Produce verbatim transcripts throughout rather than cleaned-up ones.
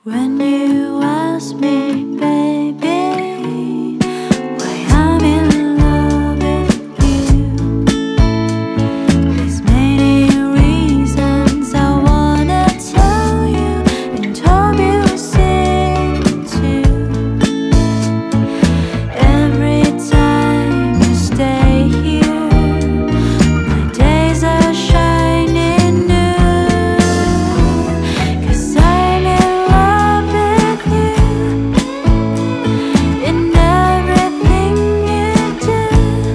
When you ask me, baby, why I'm in love with you, there's many reasons I wanna tell you and hope you sing too. Every time you stay here, my days are shining new, 'cause I'm in love with you in everything you do.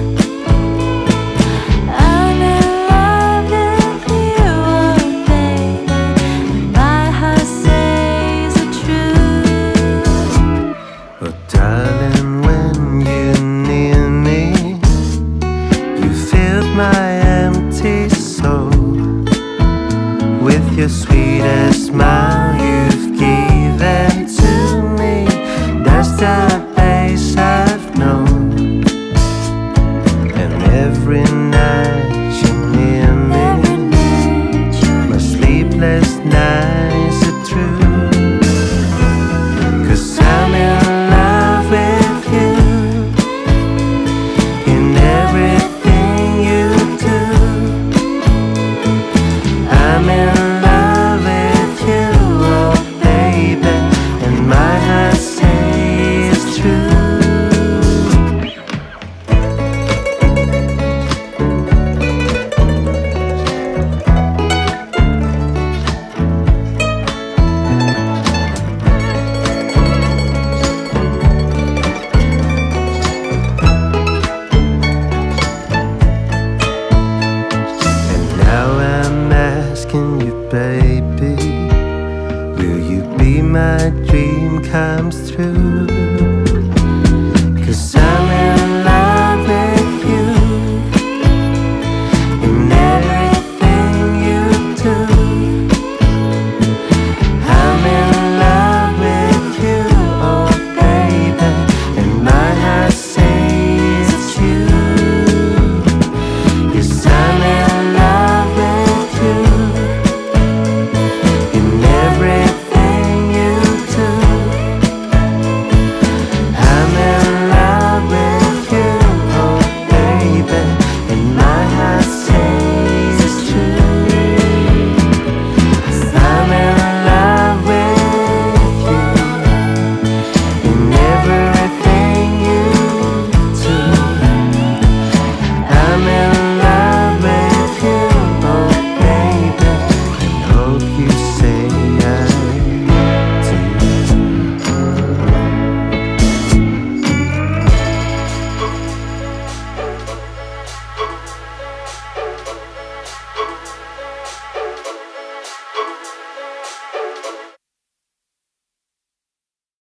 I'm in love with you, oh baby, and my heart says the truth. Oh darling, when you're near me, you filled my empty soul with your sweetest smile. You've given to me, that's the base I've known. And every night you're near Every me, night you're my sleepless nights are true. 'Cause I'm in love with you in everything you do. I'm in love with you, oh baby, and my heart says true. And now I'm asking you, baby, will you be my dream comes true?